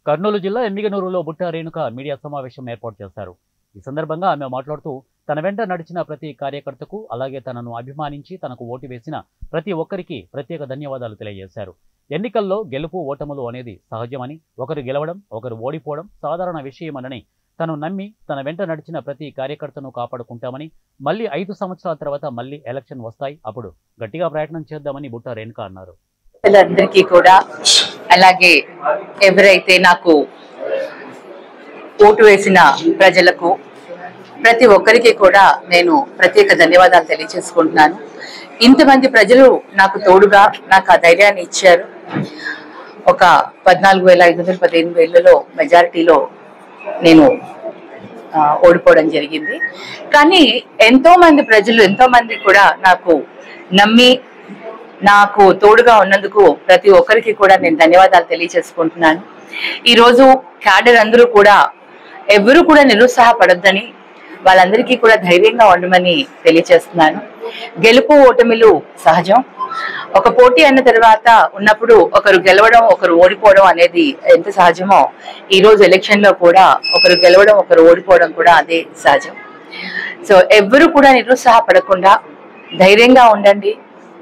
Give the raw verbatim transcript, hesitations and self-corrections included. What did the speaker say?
కర్నూలు జిల్లా ఎమ్మిగనూరులో బుట్టా రేణుక మీడియా సమావేశం ఏర్పాటు చేశారు. ఈ సందర్భంగా ఆమె మాట్లాడుతూ తన వెంట నడిచిన ప్రతి కార్యకర్తకు అలాగే తనను అభిమానించి తనకు ఓటు వేసిన ప్రతి ఒక్కరికి ప్రత్యేక ధన్యవాదాలు తెలియజేశారు. ఎన్నికల్లో గెలుపు ఓటములు అనేది సహజమని, ఒకరు గెలవడం ఒకరు ఓడిపోవడం సాధారణ విషయమని తను నమ్మి తన వెంట నడిచిన ప్రతి కార్యకర్తను కాపాడుకుంటామని, మళ్ళీ ఐదు సంవత్సరాల తర్వాత మళ్ళీ ఎలక్షన్ వస్తాయి, అప్పుడు గట్టిగా ప్రయత్నం చేద్దామని బుట్టా రేణుక అన్నారు. అందరికీ కూడా అలాగే ఎవరైతే నాకు ఓటు వేసిన ప్రజలకు ప్రతి ఒక్కరికి కూడా నేను ప్రత్యేక ధన్యవాదాలు తెలియజేసుకుంటున్నాను. ఇంతమంది ప్రజలు నాకు తోడుగా నాకు ఆ ధైర్యాన్ని ఇచ్చారు. ఒక పద్నాలుగు వేల ఐదు వందల పదిహేను వేలలో మెజారిటీలో నేను ఓడిపోవడం జరిగింది. కానీ ఎంతో మంది ప్రజలు ఎంతో మంది కూడా నాకు నమ్మి నాకు తోడుగా ఉన్నందుకు ప్రతి ఒక్కరికి కూడా నేను ధన్యవాదాలు తెలియజేసుకుంటున్నాను. ఈరోజు క్యాడర్ అందరూ కూడా ఎవరు కూడా నిరుత్సాహపడొద్దని, వాళ్ళందరికీ కూడా ధైర్యంగా ఉండమని తెలియజేస్తున్నాను. గెలుపు ఓటమిలు సహజం. ఒక పోటీ అన్న తర్వాత ఉన్నప్పుడు ఒకరు గెలవడం ఒకరు ఓడిపోవడం అనేది ఎంత సహజమో, ఈ రోజు ఎలక్షన్ లో కూడా ఒకరు గెలవడం ఒకరు ఓడిపోవడం కూడా అదే సహజం. సో ఎవరు కూడా నిరుత్సాహపడకుండా ధైర్యంగా ఉండండి.